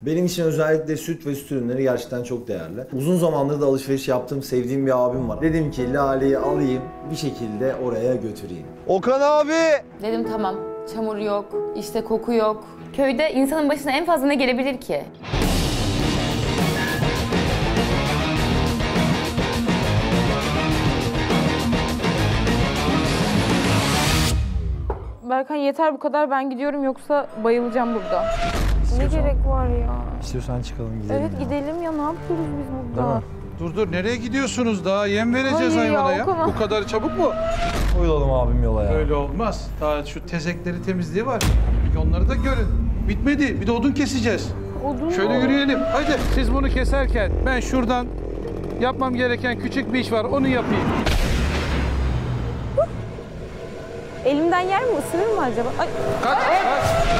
Benim için özellikle süt ve süt ürünleri gerçekten çok değerli. Uzun zamandır da alışveriş yaptığım, sevdiğim bir abim var. Dedim ki Lale'yi alayım, bir şekilde oraya götüreyim. Okan abi! Dedim tamam. Çamur yok, işte koku yok. Köyde insanın başına en fazla ne gelebilir ki? Berkan yeter bu kadar, ben gidiyorum yoksa bayılacağım burada. Ne gerek var ya? İstiyorsan çıkalım gidelim. Evet gidelim ya, ne yapıyoruz biz burada? Dur nereye gidiyorsunuz daha? Yem vereceğiz Hayır ya, hayvana ya. Okan abi. Bu kadar çabuk mu? Koyulalım abim yola ya. Öyle olmaz. Daha şu tezekleri temizliği var. Onları da görün. Bitmedi. Bir de odun keseceğiz. Odun Şöyle mu? yürüyelim. Haydi. Siz bunu keserken ben şuradan yapmam gereken küçük bir iş var. Onu yapayım. Elimden yer mi? Isırır mı acaba? Ay, Kaç.